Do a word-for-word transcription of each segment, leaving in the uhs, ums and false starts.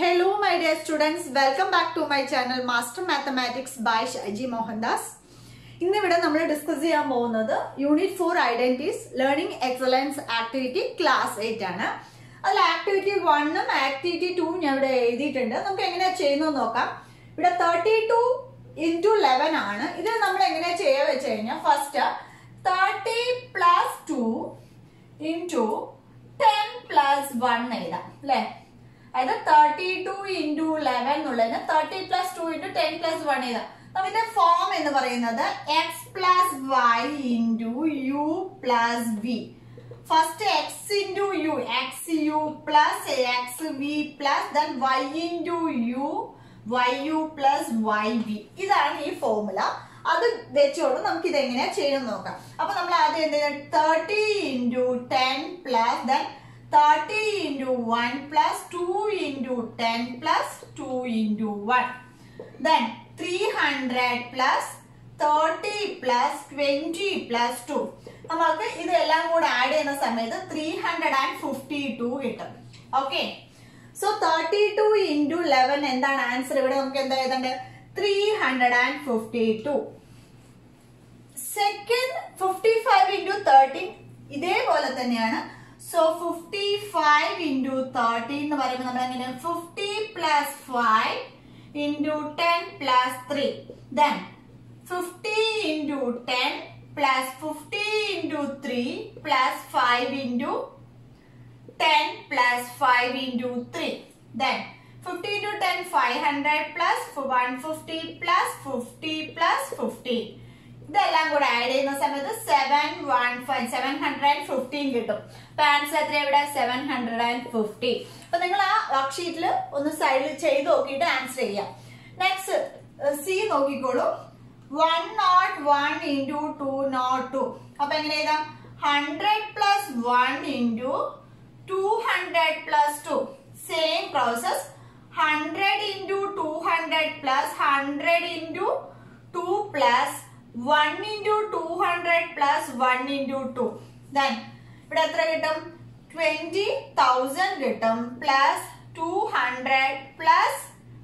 Hello my dear students, welcome back to my channel Master Mathematics by Shaiji Mohandas. ഇന്ന് ഇവിടെ നമ്മൾ discuss ചെയ്യാൻ പോകുന്നത് unit four identities learning excellence activity class eight ആണ്. അതിൽ activity വണ്ണും ആക്ടിവിറ്റി ടൂവും ഞാൻ ഇവിടെ എഴുതിയിട്ടുണ്ട്. നമുക്ക് എങ്ങനെയാ ചെയ്യുന്നത് നോക്കാം. ഇവിടെ തേർട്ടി ടു ഇൻറ്റു ലെവൻ ആണ്. ഇത് നമ്മൾ എങ്ങനെയാ ചെയ്യുക വെച്ച് കഴിഞ്ഞാൽ first thirty plus two into ten plus one എഴുതാം അല്ലേ. അതായത് തേർട്ടി ടു ഇൻറ്റു ലെവൻ എന്നുള്ളതിന് thirty plus two into ten plus one എഴുതാം. ഇതിന്റെ ഫോം എന്ന് പറയുന്നത് X plus Y into U plus V. First X into U X U plus X V plus then Y into U Y U plus Y V. ഇതാണ് ഈ formula. അത് വെച്ചോളൂ നമുക്ക് ഇത് എങ്ങനെയാ ചെയ്യുന്നത് നോക്കാം. അപ്പൊ നമ്മൾ ആദ്യം എന്ത് ചെയ്യുന്നത്, thirty into ten plus then thirty into one plus two into ten plus two into one. Then three hundred plus thirty plus twenty plus two. നമുക്ക് ഇതെല്ലാം കൂടെ ആഡ് ചെയ്യുന്ന സമയത്ത് three hundred fifty-two കിട്ടും. Okay, so thirty two into eleven എന്താണ് answer? ഇവിടെ നമുക്ക് എന്താ എഴുതേണ്ടത്? three hundred fifty-two. Second fifty five into thirteen ഇതേപോലെ തന്നെയാണ്. So fifty-five into thirteen എന്ന് പറയുമ്പോൾ നമ്മൾ എങ്ങനെ fifty plus five into ten plus three. Then fifty into ten plus fifty into three plus five into ten plus five into three. Then fifty into ten five hundred plus one fifty plus fifty plus fifty. ഇതെല്ലാം കൂടെ add ചെയ്യുന്ന സമയത്ത് seven one five seven hundred fifteen കിട്ടും. അപ്പൊ answer എത്ര ഇവിടെ? Seven hundred and fifty. അപ്പൊ നിങ്ങൾ ആ വർക്ക്ഷീറ്റിൽ ഒന്ന് സൈഡിൽ ചെയ്ത് നോക്കിയിട്ട് ആൻസർ ചെയ്യാം. നെക്സ്റ്റ് സി നോക്കിക്കോളൂ. One nought one into two nought two. അപ്പൊ എങ്ങനെ എഴുതാം? Hundred plus one into two hundred plus two. Same process. Hundred into two hundred plus hundred into two plus one into two hundred plus one into two. Then ഇവിടെ എത്ര കിട്ടും? twenty thousand കിട്ടും plus two hundred plus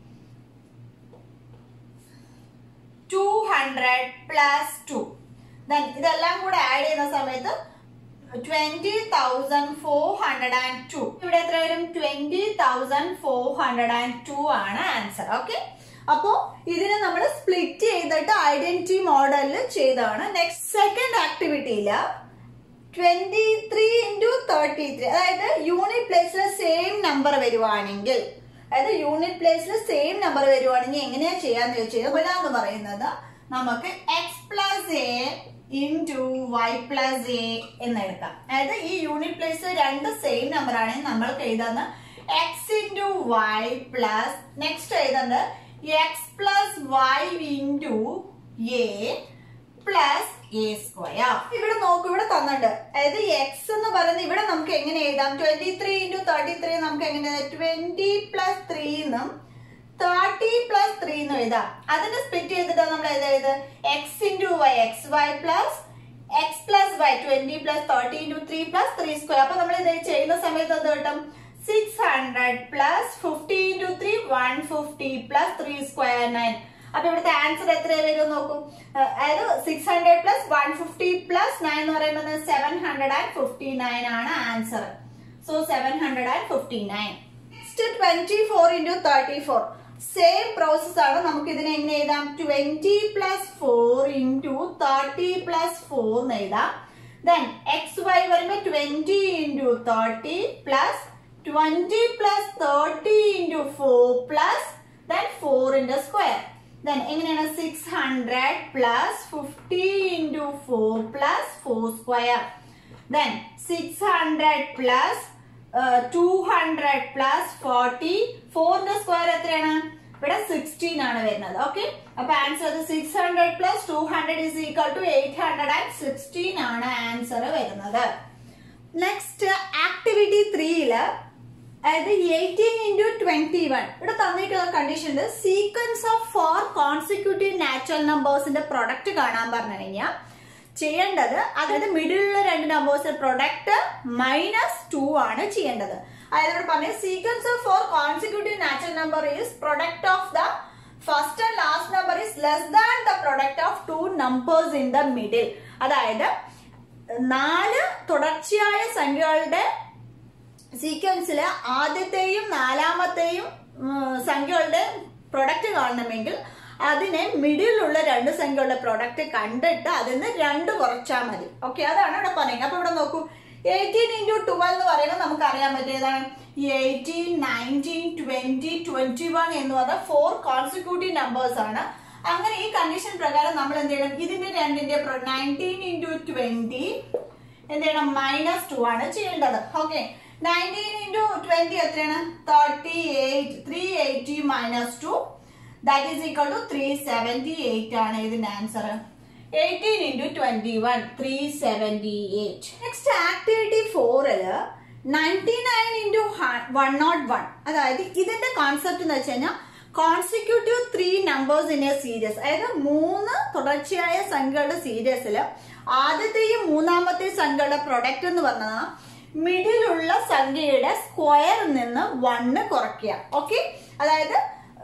two hundred plus two. Then ഇതെല്ലാം കൂടെ add ചെയ്യുന്ന സമയത്ത് twenty thousand four hundred two. ഇവിടെ എത്ര വരും? twenty thousand four hundred two ആണ് ആൻസർ. ഓക്കെ, അപ്പോ ഇതിനെ നമ്മൾ സ്പ്ലിറ്റ് ചെയ്തിട്ട് ഐഡന്റിറ്റി മോഡലിൽ ചെയ്തതാണ്. നെക്സ്റ്റ് സെക്കൻഡ് ആക്ടിവിറ്റിയില് twenty three into thirty three, അതായത് യൂണിറ്റ് പ്ലേസിൽ സെയിം നമ്പർ വരുവാണെങ്കിൽ അതായത് യൂണിറ്റ് പ്ലേസിൽ സെയിം നമ്പർ വരുവാണെങ്കിൽ എങ്ങനെയാ ചെയ്യാന്ന് ചോദിച്ചു കഴിഞ്ഞാൽ എന്ന് പറയുന്നത് നമുക്ക് X plus A into Y plus A എന്നെടുക്കാം. അതായത് ഈ യൂണിറ്റ് പ്ലേസ് രണ്ട് സെയിം നമ്പർ ആണെങ്കിൽ നമ്മൾക്ക് എഴുതുന്ന X into Y plus next എഴുതുന്നത് X plus Y into A plus A square. ഇവിടെ നോക്കൂ, ഇവിടെ തന്നിട്ടുണ്ട്. അതായത് എക്സ് എന്ന് പറയുന്നത് ഇവിടെ നമുക്ക് എങ്ങനെ എഴുതാം? Twenty three into thirty three നമുക്ക് എങ്ങനെ ട്വന്റി പ്ലസ് ത്രീ എന്നും തേർട്ടി പ്ലസ് ത്രീ എന്നും എഴുതാം. അതിന് സ്പ്ലിറ്റ് ചെയ്തിട്ട് നമ്മൾ എഴുതായത് X into Y X Y plus X plus Y twenty plus thirty into three plus three square. അപ്പൊ നമ്മൾ ഇത് ചെയ്യുന്ന സമയത്ത് എന്ത് കിട്ടും? Six hundred plus fifty into three one fifty plus three square nine. അപ്പൊ ഇവിടുത്തെ ആൻസർ എത്ര വരും നോക്കും. അതായത് six hundred plus one fifty plus nine എന്ന് പറയുന്നത് seven hundred and fifty nine ആണ് answer. So seven hundred and fifty nine. Next twenty four into thirty four. Same process ആണ്. നമുക്ക് ഇതിനെ എങ്ങനെ എഴുതാം? Twenty plus four into thirty plus four എന്ന് എഴുതാം. ദെൻ എക്സ് വൈ വരുമ്പോൾ twenty into thirty plus twenty plus thirty into four plus then four into square. Then എങ്ങനെയാണ്? six hundred plus fifty into four plus four square. Then six hundred plus uh, two hundred plus forty. four into square എത്രയാണ്? ഇവിടെ sixteen ആണ് വരുന്നത്. Okay, അപ്പൊ answer six hundred plus two hundred is equal to eight hundred and sixteen ആണ് answer വരുന്നത്. Next activity ത്രീയില് അതായത് eighteen into twenty one ഇവിടെ തന്നിട്ടുള്ള കണ്ടീഷൻ ഉണ്ട്. Sequence of four consecutive natural നമ്പേഴ്സിന്റെ പ്രൊഡക്റ്റ് കാണാൻ പറഞ്ഞു കഴിഞ്ഞാൽ ചെയ്യേണ്ടത് അതായത് മിഡിലുള്ള രണ്ട് നമ്പേഴ്സിന്റെ പ്രൊഡക്റ്റ് മൈനസ് ടു ആണ് ചെയ്യേണ്ടത്. അതായത് ഇവിടെ പറഞ്ഞ sequence of four consecutive natural number is product of the first and last number is less than the product of two numbers in the middle. അതായത് നാല് തുടർച്ചയായ സംഖ്യകളുടെ സീക്വൻസില് ആദ്യത്തെയും നാലാമത്തെയും സംഖ്യകളുടെ പ്രൊഡക്റ്റ് കാണണമെങ്കിൽ അതിനെ മിഡിലുള്ള രണ്ട് സംഖ്യകളുടെ പ്രൊഡക്റ്റ് കണ്ടിട്ട് അതിന് രണ്ട് കുറച്ചാൽ മതി. ഓക്കെ, അതാണ് ഇവിടെ പറയുന്നത്. അപ്പൊ ഇവിടെ നോക്കൂ, എയ്റ്റീൻ ഇൻറ്റു ട്വൽവ് എന്ന് പറയുമ്പോൾ നമുക്ക് അറിയാൻ പറ്റിയതാണ് eighteen, nineteen, twenty, twenty one എന്ന് പറഞ്ഞ ഫോർ കോൺസിക്യൂട്ടീവ് നമ്പേഴ്സ് ആണ്. അങ്ങനെ ഈ കണ്ടീഷൻ പ്രകാരം നമ്മൾ എന്ത് ചെയ്യണം, ഇതിന്റെ രണ്ടിന്റെ നയൻറ്റീൻ ഇൻറ്റു ട്വന്റി എന്ത് ചെയ്യണം, മൈനസ് ടു ആണ് ചെയ്യേണ്ടത്. ഓക്കെ, നയൻറ്റീൻ ഇൻറ്റു ട്വന്റി എത്രയാണ്, thirty eight. Three eighty minus two that is equal to three seventy eight ആണ് ഇതിന്റെ answer. Eighteen into twenty one three seventy eight. Next activity ഫോറില് ninety nine into one nought one. അതായത് ഇതിന്റെ concept എന്ന് വെച്ച് കഴിഞ്ഞാൽ consecutive three numbers in a series. അതായത് മൂന്ന് തുടർച്ചയായ സംഖ്യകളുടെ സീരീസിൽ ആദ്യത്തെയും മൂന്നാമത്തെയും സംഖ്യകളുടെ പ്രൊഡക്റ്റ് എന്ന് പറഞ്ഞാൽ മിഡിലുള്ള സംഖ്യയുടെ സ്ക്വയറിൽ നിന്ന് വണ്ണ് കുറയ്ക്കുക. ഓക്കെ, അതായത്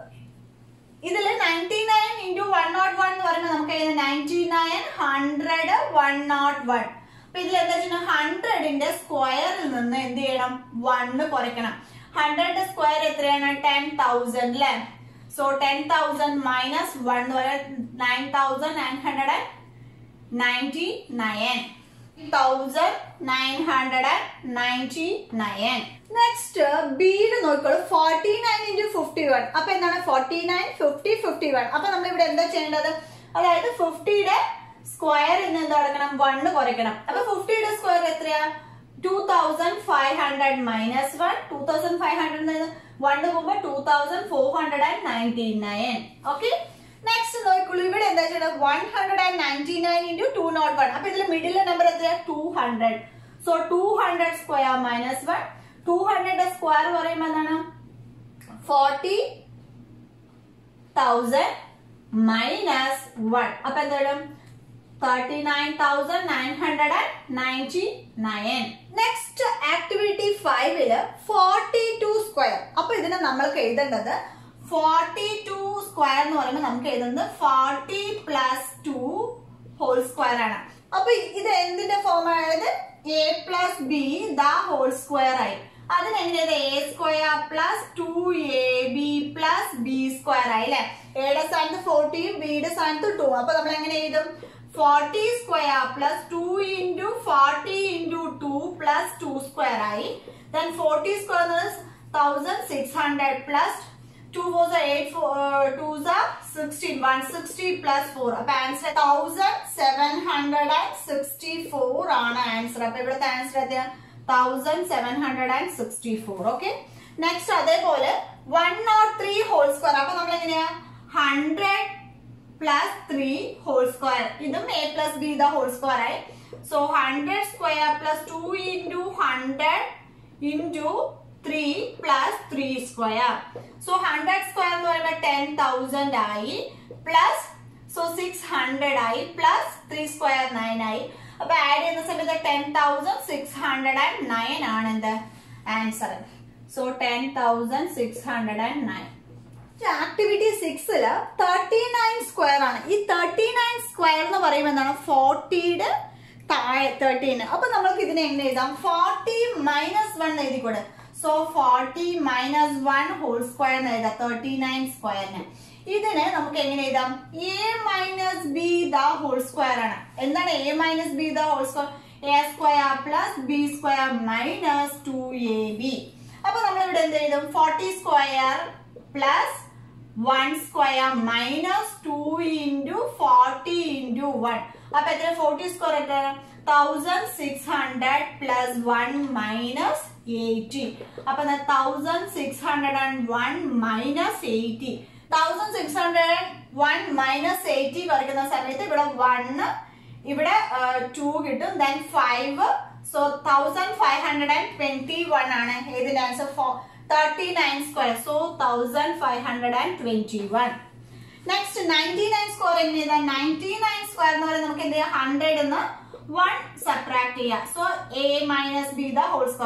ഇതിൽ ninety nine into one nought one എന്ന് പറയുമ്പോൾ നമുക്ക് ninety nine, hundred, one nought one. അപ്പൊ ഇതിൽ എന്താ വെച്ചാൽ ഹൺഡ്രഡിന്റെ സ്ക്വയറിൽ നിന്ന് എന്ത് ചെയ്യണം, വണ്ണ് കുറയ്ക്കണം. ഹൺഡ്രഡിന്റെ സ്ക്വയർ എത്രയാണ്, ടെൻ തൗസൻഡ് അല്ലെ. So ten thousand minus one എന്ന് പറയുന്നത് nine thousand nine hundred and ninety nine. Thousand nine hundred and ninety nine. Next ബിയിൽ നോക്കിക്കോളൂ, forty nine into fifty one. അപ്പൊ എന്താണ് forty nine, fifty, fifty one. അപ്പൊ നമ്മൾ ഇവിടെ എന്താ ചെയ്യേണ്ടത്, അതായത് ഫിഫ്റ്റിയുടെ സ്ക്വയർ ഇന്ന് എന്താ കൊടുക്കണം, വണ്ണ് കുറയ്ക്കണം. അപ്പൊ ഫിഫ്റ്റിയുടെ സ്ക്വയർ എത്രയാ, two thousand five hundred minus one. Two thousand five hundred one പോകുമ്പോ two thousand four hundred and ninety nine. Okay, next നോക്കിക്കോളൂ, ഇവിടെ എന്താ ചെയ്യണം, one hundred and ninety nine into two nought one. അപ്പൊ ഇതിൽ മിഡിലെ നമ്പർ എത്രയാ, two hundred. So two hundred square minus one. Two hundred square പറയുമ്പോൾ എന്താണ്, ഫോർട്ടി തൗസൻഡ് മൈനസ് വൺ. അപ്പൊ എന്താണ്, thirty nine thousand nine hundred and ninety nine. Next activity ഫൈവില് forty two square. അപ്പൊ ഇതിനെ നമ്മൾക്ക് എഴുതേണ്ടത് ഫോർട്ടി ടു സ്ക്വയർ എന്ന് പറയുമ്പോൾ നമുക്ക് എഴുതുന്നത് forty plus two whole square ആണ്. അപ്പൊ ഇത് എന്തിന്റെ ഫോം ആയത്, A plus B the whole square ആയി. അതിനെങ്ങനെയത് A square plus two A B plus B square ആയി അല്ലെ. എയുടെ സ്ഥാനത്ത് ഫോർട്ടിയും ബിയുടെ സ്ഥാനത്ത് ടു. അപ്പൊ നമ്മൾ എങ്ങനെ എഴുതും, forty square plus two into forty into two plus two square ആയി. Then forty square thousand six hundred plus two was a eight, four, uh, two was a sixteen, one sixty plus four. അപ്പൊ answer thousand seven hundred and sixty four ആണ് answer. അപ്പൊ ഇവിടുത്തെ answer എത്രയാണ്, thousand seven hundred and sixty four. Okay, next അതേപോലെ one nought three whole square. അപ്പൊ നമ്മൾ എങ്ങനെയാ, hundred plus three whole square. ഇതും A plus B the whole square ആയി. So hundred square plus two into hundred into three plus three square. So hundred square എന്ന് പറയുമ്പോൾ ten thousand ആയി plus so six hundred ആയി plus three square nine ആയി. അപ്പൊ add ചെയ്യുന്ന സമയത്ത് ten thousand six hundred and nine ആണ് എന്ത് answer. So ten thousand six hundred and nine. Activity സിക്സില് തേർട്ടി നയൻ സ്ക്വയർ ആണ്. ഈ തേർട്ടി നയൻ സ്ക്വയർ എന്ന് പറയുമ്പോൾ എന്താണ്, ഫോർട്ടിയുടെ താഴെ തേർട്ടീൻ. അപ്പൊ നമ്മൾക്ക് ഇതിനെ എങ്ങനെ എഴുതാം, ഫോർട്ടി മൈനസ് വൺ എഴുതിക്കൂടെ. So forty minus one whole square എന്ന് എഴുതാം തേർട്ടി നയൻ സ്ക്വയറിന്. ഇതിന് നമുക്ക് എങ്ങനെ എഴുതാം, a minus b the whole square ആണ്. എന്താണ് a minus b the whole square, a square plus B square minus two A b. അപ്പൊ നമ്മൾ ഇവിടെ എന്ത് എഴുതും, forty square plus one square minus two into forty into one. അപ്പൊ എത്ര, forty square എത്ര, thousand six hundred plus one minus eighty. അപ്പൊ thousand six hundred and one minus eighty. Thousand six hundred and one minus eighty കുറയ്ക്കുന്ന സമയത്ത് ഇവിടെ one ഇവിടെ two കിട്ടും, then five. So thousand five hundred and twenty one ആണ് ഏതിന്റെ answer, thirty nine square. So thousand five hundred and twenty one. Next ninety nine square എങ്ങനെ ചെയ്താൽ, ninety nine square എന്ന് പറയുന്നത് നമുക്ക് എന്ത് ചെയ്യാം, ഹൺഡ്രഡ് എന്ന് വൺ സബ്ട്രാക്ട് ചെയ്യാം. So a minus b the whole square.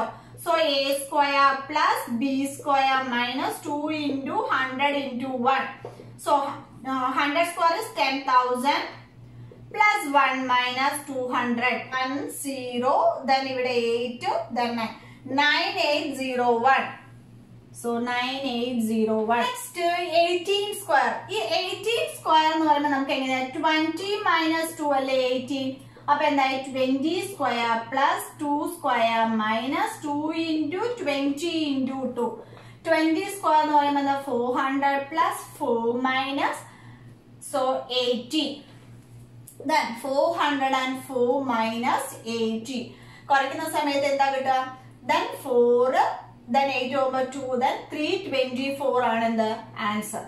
So a square plus b square minus two into one hundred into one. So uh, one hundred square is ten thousand plus one minus two hundred. one zero, then eight, then nine. nine eight zero one. So nine eight zero one. Next eighteen square. This eighteen square twenty minus two eighteen. Up and twenty square plus two square minus two into twenty into two. twenty square four hundred plus four minus so eighty. Then four hundred four minus eighty. Correct na samayathe endha kitta? Then four, then eight over two, then three twenty-four ആണ് the answer.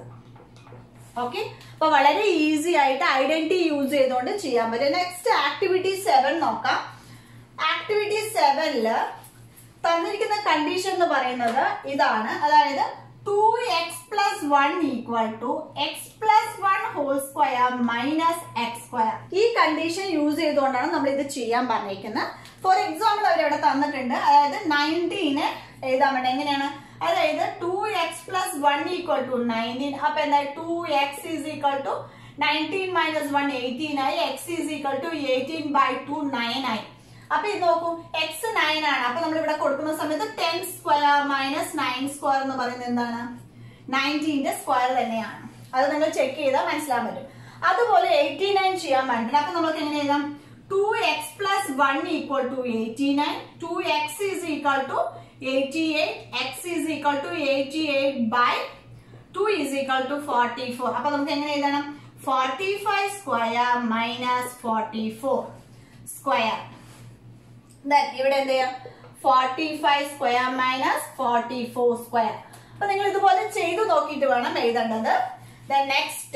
Okay, so വളരെ easy ആയിട്ട് identity use ചെയ്തുകൊണ്ട് ചെയ്യാൻ പറ്റും. Next activity seven നോക്കാം. Activity സെവനില് തന്നിരിക്കുന്ന condition എന്ന് പറയുന്നത് ഇതാണ്. അതായത് two x plus one equal to x plus one whole square minus x square. ഈ കണ്ടീഷൻ യൂസ് ചെയ്തുകൊണ്ടാണ് നമ്മൾ ഇത് ചെയ്യാൻ പറഞ്ഞിരിക്കുന്നത്. ഫോർ എക്സാമ്പിൾ അവരിവിടെ തന്നിട്ടുണ്ട്. അതായത് നയൻറ്റീന് എഴുതാൻ വേണ്ട എങ്ങനെയാണ്? അതായത് two x plus one equal to nineteen. അപ്പൊ എന്താ two x is equal to nineteen minus one eighteen ആയി. X is equal to eighteen by two nine ആയി. അപ്പൊ ഇത് നോക്കൂ, എക്സ് നയൻ ആണ്. അപ്പൊ നമ്മൾ ഇവിടെ കൊടുക്കുന്ന സമയത്ത് ten square minus nine square എന്ന് പറയുന്നത് എന്താണ്? നയൻറ്റീന്റെ സ്ക്വയർ തന്നെയാണ്. അത് നിങ്ങൾ ചെക്ക് ചെയ്താൽ മനസ്സിലാൻ പറ്റും. അതുപോലെ എയ്റ്റി നയൻ ചെയ്യാൻ വേണ്ടിട്ട് അപ്പൊ നമുക്ക് എങ്ങനെ എഴുതാം? Two x plus one equal to eighty nine. Two x is equal to eighty-eight. X is equal to eighty-eight by two is equal to forty-four. അപ്പൊ നമുക്ക് എങ്ങനെ എഴുതണം? forty-five square minus forty-four square. Then ഇവിടെ എന്ത് ചെയ്യാം? forty-five square minus forty-four square. അപ്പൊ നിങ്ങൾ ഇതുപോലെ ചെയ്തു നോക്കിയിട്ട് വേണം എഴുതേണ്ടത്. Then next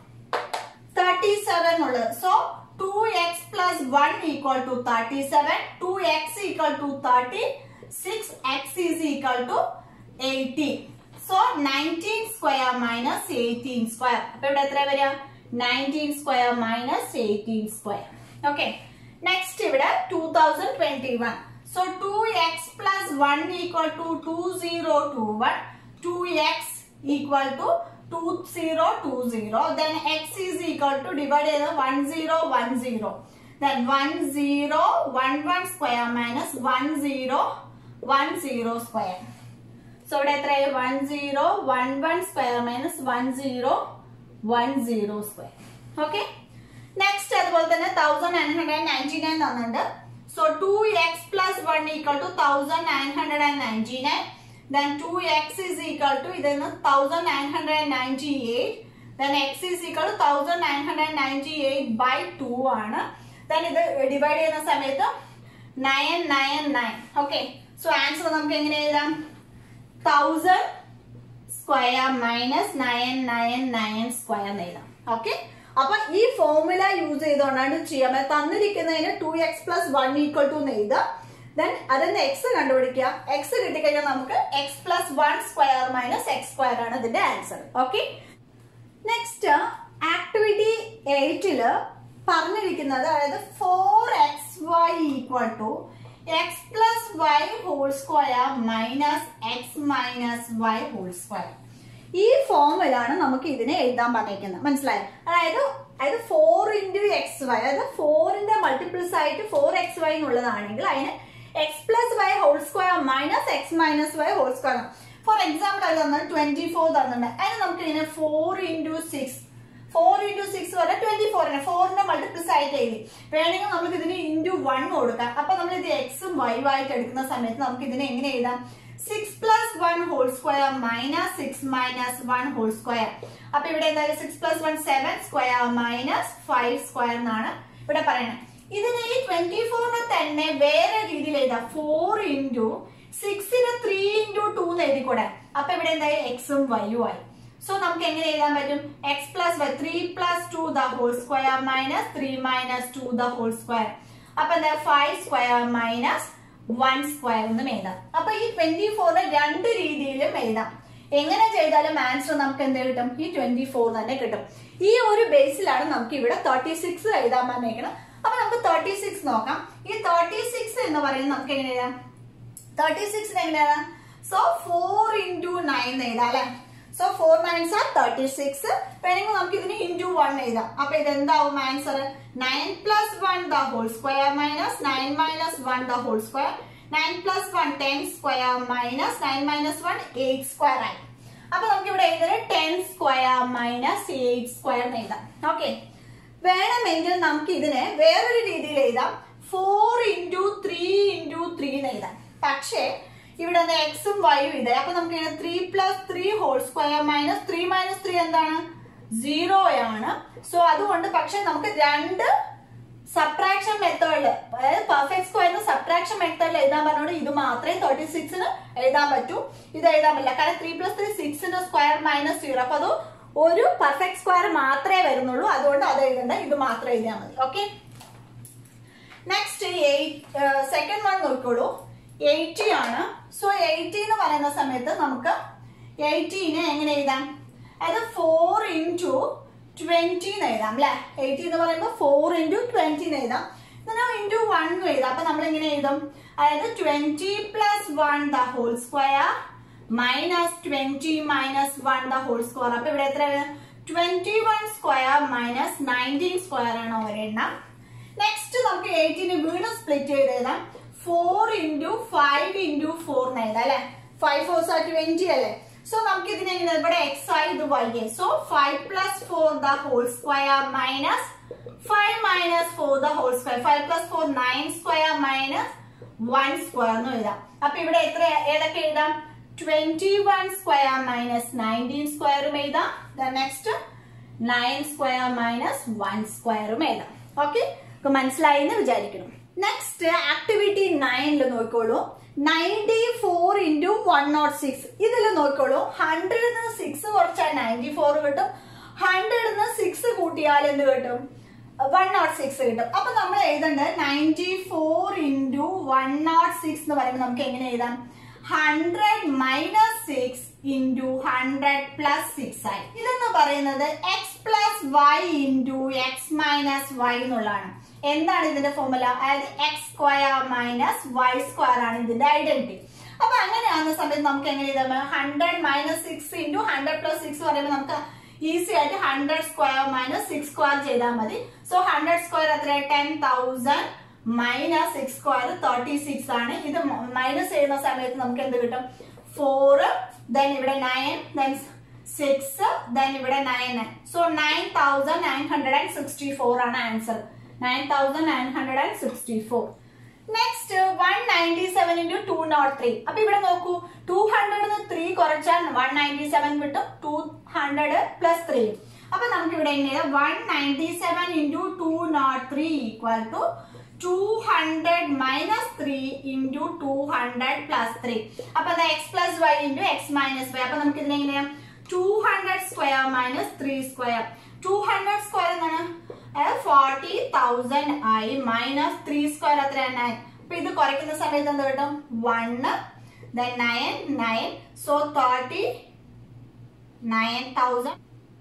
thirty-seven ഉള്ളത്. So two x plus one equal to thirty-seven. two x equal to thirty. six x is equal to eighteen. So nineteen square minus eighteen square. അപ്പൊ ഇവിടെ എത്ര വരിക? nineteen square minus eighteen square. Okay. Next ഇവിടെ two thousand twenty-one. So two x plus one equal to two thousand twenty-one. two x equal to two thousand twenty. Then x is equal to divide ചെയ്ത് one thousand ten. Then one thousand eleven square minus one thousand one zero square. So ഇവിടെ എത്ര? one thousand eleven square minus one thousand ten square. Okay. Next അതുപോലെ തന്നെ one thousand nine hundred ninety-nine തന്നിട്ടുണ്ട്. So two x plus one equal to one thousand nine hundred ninety-nine. Then two x is equal to ഇതെന്ന് one thousand nine hundred ninety-eight. Then x is equal to one thousand nine hundred ninety-eight by two ആണ്. Then ഇത് divide ചെയ്യുന്ന സമയത്ത് nine nine nine. Okay. So answer നമുക്ക് എങ്ങനെ എഴുതാം? thousand square minus nine nine nine square എന്ന് എഴുതാം. Okay, അപ്പൊ ഈ ഫോർമുല യൂസ് ചെയ്തുകൊണ്ടാണ് ചെയ്യാൻ. തന്നിരിക്കുന്നതിന് two x plus one equal to എന്ന് എഴുതാം. ദെൻ അതിന്റെ എക്സ് കണ്ടുപിടിക്കുക. എക്സ് കിട്ടിക്കഴിഞ്ഞാൽ നമുക്ക് X plus one square minus x square ആണ് ഇതിന്റെ ആൻസർ. ഓക്കെ, നെക്സ്റ്റ് ആക്ടിവിറ്റി എയ്റ്റില് പറഞ്ഞിരിക്കുന്നത് അതായത് four x y equal to x plus y whole square minus x minus y whole square. ഈ ഫോമിലാണ് നമുക്ക് ഇതിനെ എഴുതാൻ പറഞ്ഞിരിക്കുന്നത്. മനസ്സിലായോ? അതായത് അതായത് ഫോർ ഇൻറ്റു എക്സ് വൈ, അതായത് ഫോറിന്റെ മൾട്ടിപ്പിൾസ് ആയിട്ട് ഫോർ എക്സ് വൈ എന്നുള്ളതാണെങ്കിൽ അതിന് x plus y whole square minus x minus y whole square. For example അത് തന്നത് ട്വന്റി ഫോർ തന്നിട്ടുണ്ട്. അതിന് നമുക്ക് ഇതിനെ four into six four into six വരെ ട്വന്റി ഫോറിന് ഫോറിന്റെ മൾട്ടിപ്പിൾസ് ആയിട്ട് എഴുതി. വേണമെങ്കിൽ നമുക്ക് ഇതിന് ഇൻറ്റു വൺ കൊടുക്കാം. അപ്പൊ നമ്മൾ ഇത് എക്സും വൈ ആയിട്ട് എടുക്കുന്ന സമയത്ത് നമുക്ക് ഇതിനെ എങ്ങനെ എഴുതാം? Six plus one whole square minus six minus one whole square. അപ്പൊ ഇവിടെ എന്തായാലും six plus one seven square minus five square എന്നാണ് ഇവിടെ പറയുന്നത്. ഇതിന് ഈ ട്വന്റി ഫോറിന് തന്നെ വേറെ രീതിയിൽ എഴുതാം. ഫോർ ഇൻറ്റു സിക്സിന് ത്രീ ഇൻറ്റു ടു എന്ന് എഴുതിക്കൂടെ. അപ്പൊ ഇവിടെ എന്തായാലും എക്സും വൈയും ആയി. സോ നമുക്ക് എങ്ങനെ എഴുതാൻ പറ്റും? X plus y three plus two the whole square minus three minus two the whole square. അപ്പൊ എന്താ five square minus one square എന്നും എഴുതാം. അപ്പൊ ഈ ട്വന്റി ഫോറിന് രണ്ട് രീതിയിലും എഴുതാം. എങ്ങനെ ചെയ്താലും ആൻസർ നമുക്ക് എന്ത് കിട്ടും? ഈ ട്വന്റി ഫോർ തന്നെ കിട്ടും. ഈ ഒരു ബേസിലാണ് നമുക്ക് ഇവിടെ തേർട്ടി സിക്സ് എഴുതാൻ പറഞ്ഞേക്കണം. അപ്പൊ നമുക്ക് തേർട്ടി സിക്സ് നോക്കാം. ഈ തേർട്ടി സിക്സ് എന്ന് പറയുന്നത് നമുക്ക് എങ്ങനെ എഴുതാം? തേർട്ടി സിക്സിന് എങ്ങനെയാണ്? സോ ഫോർ ഇൻറ്റു നയൻ എഴുതാം അല്ലെ. So four nines are thirty six. വേണമെങ്കിൽ നമുക്ക് ഇതിന് ഇൻറ്റു വൺ എഴുതാം. അപ്പൊ ഇത് എന്താവും answer? Nine plus one the whole square minus nine minus one the whole square. Nine plus one ten square minus nine minus one eight square ആയി. അപ്പൊ നമുക്ക് ഇവിടെ എഴുതുന്നത് ten square minus eight square എന്ന് എഴുതാം. ഓക്കെ, വേണമെങ്കിൽ നമുക്ക് ഇതിനെ വേറൊരു രീതിയിൽ എഴുതാം. Four into three into three എന്ന് എഴുതാം. പക്ഷേ ഇവിടെ എക്സും വൈയും ഇതേ. അപ്പൊ നമുക്ക് three plus three whole square minus three minus three എന്താണ്? സീറോ ആണ്. സോ അതുകൊണ്ട് പക്ഷെ നമുക്ക് രണ്ട് സബ്ട്രാക്ഷൻ മെത്തേഡില്, അതായത് പെർഫെക്റ്റ് സ്ക്വയറിന് സബ്ട്രാക്ഷൻ മെത്തേഡിൽ എഴുതാൻ പറഞ്ഞോണ്ട് ഇത് മാത്രമേ തേർട്ടി സിക്സിന് എഴുതാൻ പറ്റൂ, ഇത് എഴുതാൻ പറ്റില്ല. കാരണം ത്രീ പ്ലസ് ത്രീ സിക്സിന്റെ സ്ക്വയർ മൈനസ് സീറോ. അപ്പൊ അത് ഒരു പെർഫെക്റ്റ് സ്ക്വയർ മാത്രമേ വരുന്നുള്ളൂ. അതുകൊണ്ട് അത് എഴുതണ്ട, ഇത് മാത്രം എഴുതിയാൽ മതി. ഓക്കെ, നെക്സ്റ്റ് സെക്കൻഡ് വൺ നോക്കിക്കോളൂ. എയ്റ്റി ആണ്. സോ എയ്റ്റി എന്ന് പറയുന്ന സമയത്ത് നമുക്ക് എയ്റ്റീനെ എങ്ങനെ എഴുതാം? അതായത് ഫോർ ഇൻറ്റു ട്വന്റി എന്ന് എഴുതാം അല്ലെ. എയ്റ്റി എന്ന് പറയുമ്പോൾ ഫോർ ഇൻറ്റു ട്വന്റി എന്ന് എഴുതാം. ഇതിനെ ഇൻറ്റു വൺ എന്ന് എഴുതാം. അപ്പൊ നമ്മൾ എങ്ങനെ എഴുതും? അതായത് twenty plus one the whole square minus twenty minus one the whole square. അപ്പൊ ഇവിടെ എത്ര? Twenty one square minus nineteen square ആണ് ഒരെണ്ണം. നെക്സ്റ്റ് നമുക്ക് എയ്റ്റീന് വീണ്ടും സ്പ്ലിറ്റ് ചെയ്ത് എഴുതാം. Four into five into four എന്ന് എഴുതാം അല്ലെ. ഫൈവ് ഫോർസ് ആർ ട്വന്റി അല്ലെ. സോ നമുക്ക് ഇതിനെ ഇവിടെ എക്സ് ആയി ഇത് വൈ ആയി. So five plus four the whole square minus five minus four the whole square. Five plus four nine square minus one square എന്ന് എഴുതാം. അപ്പൊ ഇവിടെ എത്ര ഏതൊക്കെ എഴുതാം? Twenty one square minus nineteen സ്ക്വയറും എഴുതാം. Next nine square minus one സ്ക്വയറും എഴുതാം. ഓക്കെ, മനസ്സിലായി എന്ന് വിചാരിക്കണം. നെക്സ്റ്റ് ആക്ടിവിറ്റി നയനിൽ നോക്കിക്കോളൂ. Ninety four into one nought six. ഇതിൽ നോക്കിക്കോളൂ. ഹൺഡ്രഡിൽ നിന്ന് സിക്സ് കുറച്ചാൽ നയൻറ്റി ഫോർ കിട്ടും. ഹൺഡ്രഡിൽ നിന്ന് സിക്സ് കൂട്ടിയാൽ എന്ത് കിട്ടും? വൺ നോട്ട് സിക്സ് കിട്ടും. അപ്പൊ നമ്മൾ എഴുതേണ്ടത് ninety four into one nought six എന്ന് പറയുമ്പോൾ നമുക്ക് എങ്ങനെ എഴുതാം? Hundred minus six into hundred plus six ആയി. ഇതെന്ന് പറയുന്നത് X plus Y into x minus y എന്നുള്ളതാണ്. എന്താണ് ഇതിന്റെ ഫോർമുല? അതായത് x square minus y square ആണ് ഇതിന്റെ ഐഡന്റിറ്റി. അപ്പൊ അങ്ങനെയാകുന്ന സമയത്ത് നമുക്ക് എങ്ങനെ എഴുതാം? Hundred minus six into hundred plus six പറയുമ്പോൾ നമുക്ക് ഈസി ആയിട്ട് hundred square minus six square ചെയ്താൽ മതി. സോ ഹൺഡ്രഡ് സ്ക്വയർ എത്ര? Ten thousand minus six square thirty six ആണ്. ഇത് മൈനസ് ചെയ്യുന്ന സമയത്ത് നമുക്ക് എന്ത് കിട്ടും? ഫോർ, ദെൻ ഇവിടെ നയൻ, ദെൻ സിക്സ്, ദെൻ ഇവിടെ nine. So nine thousand nine hundred and sixty four ആണ് answer. Nine thousand nine hundred and sixty four. Next one ninety seven into two nought three. അപ്പൊ ഇവിടെ നോക്കൂ, two hundred three കുറച്ചാൽ one ninety seven കിട്ടും. Two hundred plus three. അപ്പൊ നമുക്ക് ഇവിടെ എങ്ങനെയാ? One ninety seven into two nought three equal to two hundred minus three into two hundred plus three. അപ്പൊ x plus Y into x minus y. അപ്പൊ നമുക്ക് ഇതിനെ എങ്ങനെയാ? Two hundred square minus three square. Two hundred square എന്താണ്? Forty thousand ആയി. Minus three square എത്ര? Nine. അപ്പൊ ഇത് കുറയ്ക്കുന്ന സമയത്ത് എന്ത് കിട്ടും? One, then nine, nine. So thirty nine thousand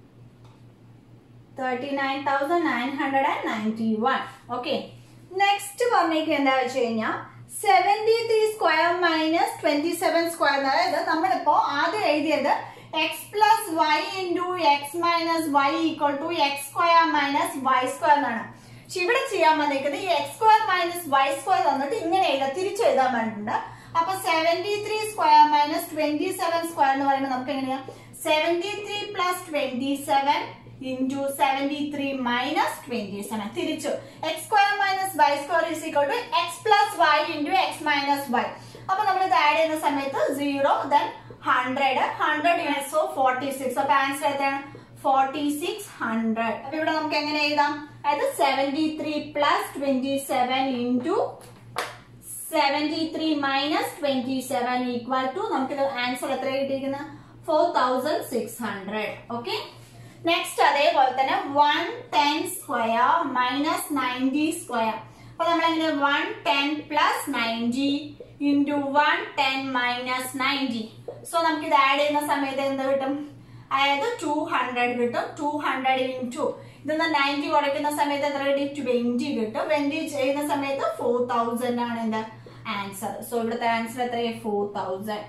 thirty nine thousand nine hundred and ninety one. Okay, next പറഞ്ഞേക്ക് എന്താ വെച്ച് കഴിഞ്ഞാൽ seventy three square minus twenty seven square. അതായത് നമ്മളിപ്പോ ആദ്യം എഴുതിയത് x plus Y into x minus y equal to x square minus y square എന്നാണ്. പക്ഷെ ഇവിടെ ചെയ്യാൻ വന്നിരിക്കുന്നത് ഈ x square minus y square തന്നിട്ട് ഇങ്ങനെ എഴുതാം, തിരിച്ചെഴുതാൻ വേണ്ടിട്ടുണ്ട്. അപ്പൊ seventy three square minus twenty seven square എന്ന് പറയുമ്പോൾ നമുക്ക് എങ്ങനെയാ? Seventy three plus twenty seven into seventy three minus twenty seven. തിരിച്ചു x square minus y square is equal to x plus Y into x minus y. അപ്പൊ നമ്മൾ ഇത് add ചെയ്യുന്ന സമയത്ത് zero, then hundred, hundred unit, so forty six. അപ്പൊ answer എത്രയാണ്? Forty six hundred. അപ്പൊ ഇവിടെ നമുക്ക് എങ്ങനെ എഴുതാം? അതായത് seventy three plus twenty seven into seventy three minus twenty seven equal to നമുക്ക് ആൻസർ എത്ര കിട്ടിയിരിക്കുന്നത്? Four thousand six hundred. Okay, next അതേപോലെ തന്നെ one ten square minus ninety square. അപ്പൊ നമ്മൾ എങ്ങനെ? One ten plus ninety into one ten minus ninety. So നമുക്ക് ഇത് ആഡ് ചെയ്യുന്ന സമയത്ത് എന്ത് കിട്ടും? അതായത് ടു ഹൺഡ്രഡ് കിട്ടും. ടു ഹൺഡ്രഡ് ഇൻറ്റു ഇതെന്ന് നയൻറ്റി കുറയ്ക്കുന്ന സമയത്ത് എത്ര കിട്ടി? ട്വന്റി കിട്ടും. ട്വന്റി ചെയ്യുന്ന സമയത്ത് ഫോർ തൗസൻഡ് ആണ് എന്താ ആൻസർ. സോ ഇവിടുത്തെ ആൻസർ എത്രയാണ്? Four thousand.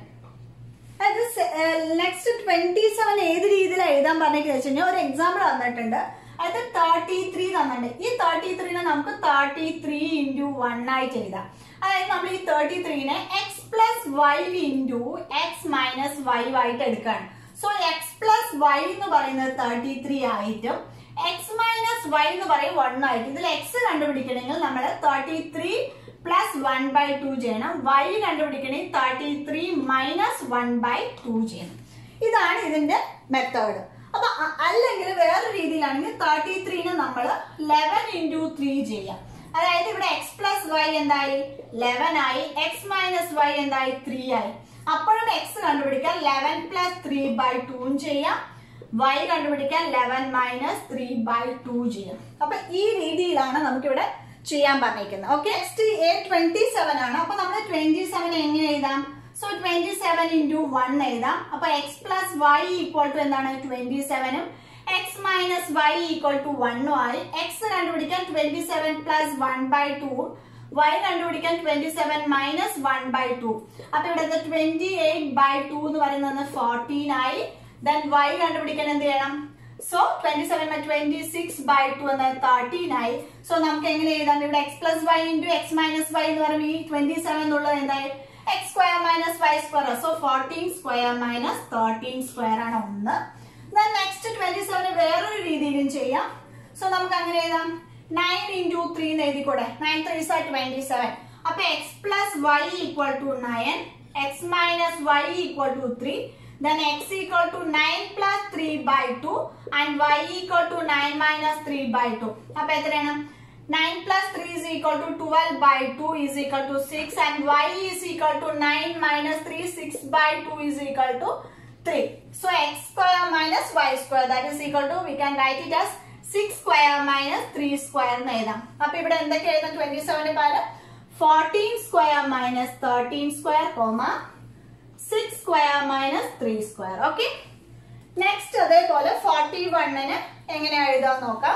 അതായത് നെക്സ്റ്റ് ട്വന്റി സെവൻ ഏത് രീതിയിൽ എഴുതാൻ പറഞ്ഞിട്ട് വെച്ച് കഴിഞ്ഞാൽ ഒരു എക്സാമ്പിൾ തന്നിട്ടുണ്ട്. അതായത് തേർട്ടി ത്രീ തന്നിട്ടുണ്ട്. ഈ തേർട്ടി ത്രീനെ നമുക്ക് തേർട്ടി ത്രീ ഇൻറ്റു വൺ ആയിട്ട് എഴുതാം. അതായത് നമ്മൾ ഈ തേർട്ടി ത്രീനെ x plus Y into x minus y ആയിട്ട് എടുക്കുകയാണ്. സോ എക്സ് പ്ലസ് വൈ എന്ന് പറയുന്നത് തേർട്ടി ത്രീ ആയിട്ടും എക്സ് മൈനസ് വൈ എന്ന് പറയും വൺ ആയിട്ട്. ഇതിൽ എക്സ് കണ്ടുപിടിക്കണമെങ്കിൽ നമ്മൾ thirty three plus one by two ചെയ്യണം. വൈ കണ്ടുപിടിക്കണമെങ്കിൽ thirty three minus one by two ചെയ്യണം. ഇതാണ് ഇതിന്റെ മെത്തേഡ്. അപ്പൊ അല്ലെങ്കിൽ വേറെ രീതിയിലാണെങ്കിൽ തേർട്ടി ത്രീനെ നമ്മൾ ലെവൻ ഇൻറ്റു ത്രീ ചെയ്യാം. അതായത് ഇവിടെ എക്സ് പ്ലസ് വൈ എന്തായി? ലെവൻ ആയി. എക്സ് മൈനസ് വൈ എന്തായി? ത്രീ ആയി. അപ്പോഴും എക്സ് കണ്ടുപിടിക്കാൻ eleven plus three by two ചെയ്യാം. വൈ കണ്ടുപിടിക്കാൻ eleven minus three by two ചെയ്യാം. അപ്പൊ ഈ രീതിയിലാണ് നമുക്കിവിടെ ചെയ്യാൻ പറഞ്ഞിരിക്കുന്നത്. Okay, next a twenty seven ആണ്. അപ്പൊ നമ്മൾ ട്വന്റി സെവൻ എങ്ങനെ എഴുതാം? So twenty seven into one എഴുതാം. അപ്പൊ x plus y equal to എന്താണ്? ട്വന്റി സെവനും x minus y equal to വണ്ണും ആയി. എക്സ് കണ്ടുപിടിക്കാൻ twenty seven plus one by two, y കണ്ടുപിടിക്കാൻ twenty seven minus one by two. അപ്പൊ ഇവിടെ ട്വന്റി എയ്റ്റ് ബൈ ടു എന്ന് പറയുന്നത് ഫോർട്ടീൻ ആയി. ദെൻ വൈ കണ്ടുപിടിക്കാൻ എന്ത് ചെയ്യണം? So twenty seven by twenty six by two എന്നാൽ തേർട്ടീൻ ആയി. സോ നമുക്ക് എങ്ങനെ എഴുതാം? ഇവിടെ x plus Y into x minus y എന്ന് പറയുമ്പോൾ ഈ ട്വന്റി സെവൻ എന്നുള്ളത് എന്തായി? X square minus y square. So fourteen square minus thirteen square ആണ് ഒന്ന്. ദെൻ നെക്സ്റ്റ് ട്വന്റി സെവന് വേറൊരു രീതിയിലും ചെയ്യാം. സോ നമുക്ക് അങ്ങനെ എഴുതാം, നയൻ ഇൻറ്റു ത്രീ എന്ന് എഴുതിക്കൂടെ? Nine three sir twenty seven. അപ്പൊ x plus y equal to nine, x minus y equal to three. Then x equal to nine plus three by two and y equal to nine minus three by two. അപ്പോൾ എത്രയാണ്? nine plus three is equal to twelve by two is equal to six and y is equal to nine minus three, six by two is equal to three. So x square minus y square, that is equal to, we can write it as six square minus three square എന്ന് എഴുതാം. അപ്പോൾ ഇവിടെ എന്തൊക്കെ എഴുതാം? Twenty സെവന് പകരം fourteen square minus thirteen square comma six square minus three square. Okay, next അതേപോലെ forty വണ്ണിന് എങ്ങനെ എഴുതാൻ നോക്കാം.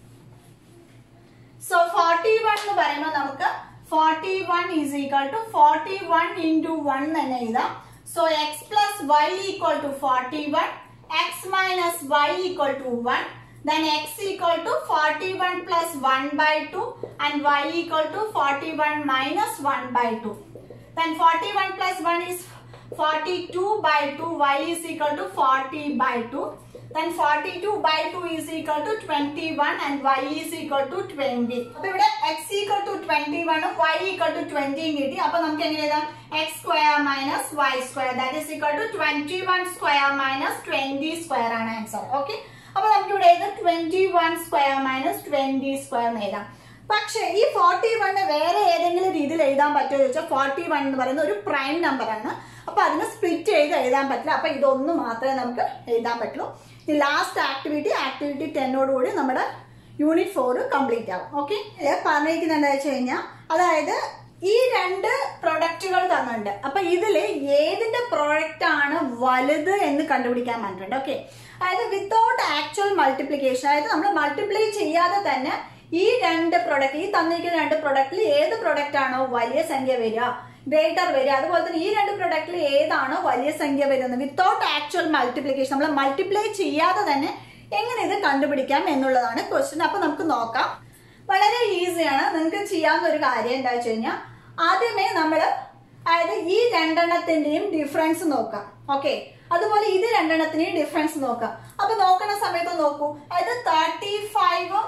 സോ ഫോർട്ടി വൺ എന്ന് പറയുമ്പോൾ നമുക്ക് forty one is equal to forty one into one എന്ന് എഴുതാം. So x plus y equal to forty one, x minus y equal to one. Then x equal to forty-one plus one by two and y equal to forty-one minus one by two. Then forty-one plus one is forty-two by two, y is equal to forty by two. Then forty-two by two is equal to twenty-one and y is equal to twenty. അപ്പോൾ ഇവിടെ x equal to twenty-one ഉം y equal to twenty ഉം കിട്ടി. അപ്പോൾ നമുക്ക് എങ്ങനെ എഴുതാം? x square minus y square, that is equal to twenty-one square minus twenty square ആണ് ആൻസർ. ഓക്കെ, അപ്പോൾ നമുക്ക് ഇവിടെ എഴുതാം twenty one square minus twenty square എന്ന് എഴുതാം. പക്ഷേ ഈ ഫോർട്ടി വണ്ണ് വേറെ ഏതെങ്കിലും രീതിയിൽ എഴുതാൻ പറ്റുമോ ചോദിച്ചാൽ ഫോർട്ടി വൺ എന്ന് പറയുന്ന ഒരു പ്രൈം നമ്പർ ആണ്. അപ്പൊ അതിന് സ്പ്ലിറ്റ് ചെയ്ത് എഴുതാൻ പറ്റില്ല. അപ്പൊ ഇതൊന്നും മാത്രമേ നമുക്ക് എഴുതാൻ പറ്റുള്ളൂ. ഈ ലാസ്റ്റ് ആക്ടിവിറ്റി ആക്ടിവിറ്റി ടെന്നോട് കൂടി നമ്മുടെ യൂണിറ്റ് ഫോർ കംപ്ലീറ്റ് ആവും. ഓക്കെ, പറഞ്ഞിരിക്കുന്നത് എന്താ വെച്ച് കഴിഞ്ഞാൽ, അതായത് ഈ രണ്ട് പ്രൊഡക്റ്റുകൾ തന്നിട്ടുണ്ട്. അപ്പൊ ഇതില് ഏതിന്റെ പ്രോഡക്റ്റ് ആണ് വലുത് എന്ന് കണ്ടുപിടിക്കാൻ പറഞ്ഞിട്ടുണ്ട്. ഓക്കെ, അതായത് വിത്തൗട്ട് ആക്ച്വൽ മൾട്ടിപ്ലിക്കേഷൻ, അതായത് നമ്മൾ മൾട്ടിപ്ലൈ ചെയ്യാതെ തന്നെ ഈ രണ്ട് പ്രൊഡക്റ്റ്, ഈ തന്നിരിക്കുന്ന രണ്ട് പ്രൊഡക്റ്റിൽ ഏത് പ്രൊഡക്റ്റ് ആണോ വലിയ സംഖ്യ വരിക, ഗ്രേറ്റർ വരിക, അതുപോലെ തന്നെ ഈ രണ്ട് പ്രൊഡക്റ്റിൽ ഏതാണോ വലിയ സംഖ്യ വരുന്നത് വിത്തൗട്ട് ആക്ച്വൽ മൾട്ടിപ്ലിക്കേഷൻ, നമ്മൾ മൾട്ടിപ്ലൈ ചെയ്യാതെ തന്നെ എങ്ങനെ ഇത് കണ്ടുപിടിക്കാം എന്നുള്ളതാണ് ക്വസ്റ്റ്യൻ. അപ്പൊ നമുക്ക് നോക്കാം. വളരെ ഈസിയാണ്. നിങ്ങൾക്ക് ചെയ്യാവുന്ന ഒരു കാര്യം എന്താ വെച്ച് കഴിഞ്ഞാൽ, ആദ്യമേ നമ്മൾ അതായത് ഈ രണ്ടെണ്ണത്തിന്റെയും ഡിഫറൻസ് നോക്കാം. ഓക്കെ, അതുപോലെ ഇത് രണ്ടെണ്ണത്തിന്റെയും ഡിഫറൻസ് നോക്കാം. അപ്പൊ നോക്കുന്ന സമയത്ത് നോക്കൂ, അതായത് തേർട്ടി ഫൈവും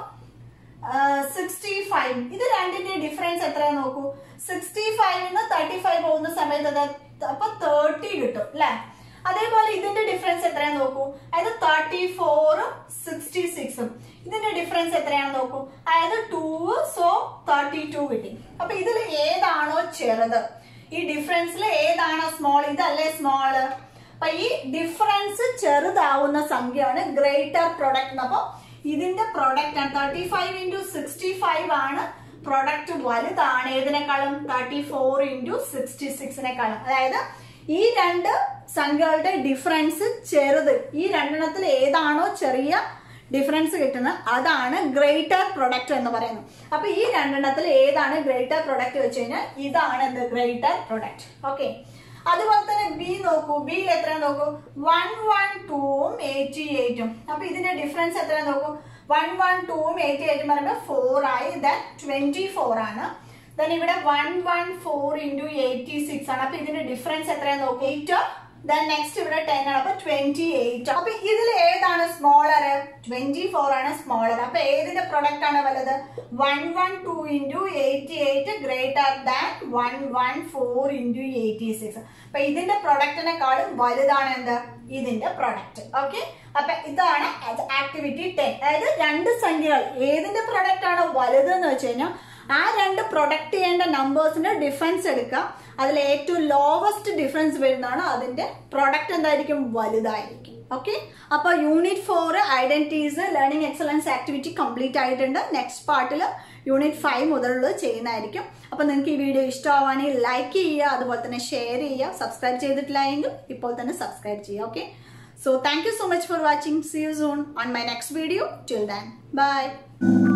സിക്സ്റ്റി ഫൈവ്, ഇത് രണ്ടിന്റെ ഡിഫറൻസ് എത്രയാ നോക്കൂ. സിക്സ്റ്റി ഫൈവിന്ന് തേർട്ടി ഫൈവ് പോകുന്ന സമയത്ത് അപ്പൊ തേർട്ടി കിട്ടും അല്ലെ. അതേപോലെ ഇതിന്റെ ഡിഫറൻസ് എത്രയാ നോക്കൂ, അതായത് തേർട്ടി ഫോറും സിക്സ്റ്റി സിക്സും, ഇതിന്റെ ഡിഫറൻസ് എത്രയാണെന്ന് നോക്കൂ, അതായത് ടൂ, സോ തേർട്ടി ടു കിട്ടി. അപ്പൊ ഇതിൽ ഏതാണോ ചെറുത്, ഈ ഡിഫറൻസിൽ ഏതാണോ സ്മോൾ, ഇതല്ലേ സ്മോള്. അപ്പൊ ഈ ഡിഫറൻസ് ചെറുതാവുന്ന സംഖ്യയാണ് ഗ്രേറ്റർ പ്രൊഡക്റ്റ്. അപ്പൊ ഇതിന്റെ പ്രൊഡക്റ്റ് ആണ് thirty five into sixty five ആണ് പ്രൊഡക്റ്റ് വലുതാണ് ഏതിനേക്കാളും, തേർട്ടി ഫോർ ഇൻറ്റു സിക്സ്റ്റി സിക്സിനേക്കാളും. അതായത് ഈ രണ്ട് സംഖ്യകളുടെ ഡിഫറൻസ് ചെറുത്, ഈ രണ്ടെണ്ണത്തിൽ ഏതാണോ ചെറിയ ഡിഫറൻസ് കിട്ടുന്നത് അതാണ് ഗ്രേറ്റർ പ്രൊഡക്റ്റ് എന്ന് പറയുന്നത്. അപ്പൊ ഈ രണ്ടെണ്ണത്തിൽ ഏതാണ് ഗ്രേറ്റർ പ്രൊഡക്റ്റ് വെച്ച് കഴിഞ്ഞാൽ ഇതാണ് എന്ത് ഗ്രേറ്റർ പ്രൊഡക്റ്റ്. ഓക്കെ, അതുപോലെ തന്നെ ബി നോക്കൂ. ബിയിൽ എത്ര നോക്കൂ? വൺ വൺ ടൂവും എയ്റ്റി എയ്റ്റും. അപ്പൊ ഇതിന്റെ ഡിഫറൻസ് എത്ര നോക്കൂ? വൺ വൺ ടൂവും എയ്റ്റി എയ്റ്റും പറയുമ്പോൾ ഫോർ ആയി, ദെൻ ട്വന്റി ഫോർ ആണ്. ദെൻ ഇവിടെ one one four into eighty six ആണ്. അപ്പൊ ഇതിന്റെ ഡിഫറൻസ് എത്രയാണ് നോക്കൂ? എയ്റ്റ്. ദെൻ നെക്സ്റ്റ് ഇവിടെ ടെൻ ആണ്. അപ്പൊ ട്വന്റി എയ്റ്റ്. അപ്പൊ ഇതിൽ ഏതാണ് സ്മോളർ? ട്വന്റി ഫോർ ആണ് സ്മോളർ. അപ്പൊ ഏതിന്റെ പ്രൊഡക്റ്റ് ആണ് വലുത്? One one two into eighty eight greater than one one four into eighty six. അപ്പൊ ഇതിന്റെ പ്രൊഡക്റ്റിനെക്കാളും വലുതാണ് എന്ത്? ഇതിന്റെ പ്രൊഡക്റ്റ്. ഓക്കെ, അപ്പൊ ഇതാണ് ആക്ടിവിറ്റി ടെൻ. അതായത് രണ്ട് സംഖ്യകൾ ഏതിന്റെ പ്രൊഡക്റ്റ് ആണോ വലുത് എന്ന് വെച്ച് കഴിഞ്ഞാൽ ആ രണ്ട് പ്രൊഡക്റ്റ് ചെയ്യേണ്ട നമ്പേഴ്സിന്റെ ഡിഫറൻസ് എടുക്കുക. അതിൽ ഏറ്റവും ലോവസ്റ്റ് ഡിഫറൻസ് വരുന്നതാണ് അതിന്റെ പ്രൊഡക്റ്റ് എന്തായിരിക്കും? വലുതായിരിക്കും. ഓക്കെ, അപ്പൊ unit four identities learning excellence activity complete ആയിട്ടുണ്ട്. നെക്സ്റ്റ് പാർട്ടിൽ യൂണിറ്റ് ഫൈവ് മുതലുള്ളത് ചെയ്യുന്നതായിരിക്കും. അപ്പൊ നിങ്ങൾക്ക് ഈ വീഡിയോ ഇഷ്ടമാവുകയാണെങ്കിൽ ലൈക്ക് ചെയ്യുക, അതുപോലെ തന്നെ ഷെയർ ചെയ്യുക. സബ്സ്ക്രൈബ് ചെയ്തിട്ടില്ല എങ്കിൽ ഇപ്പോൾ തന്നെ സബ്സ്ക്രൈബ് ചെയ്യുക. Okay, so thank you so much for watching. See you soon on my next video. Till then, bye.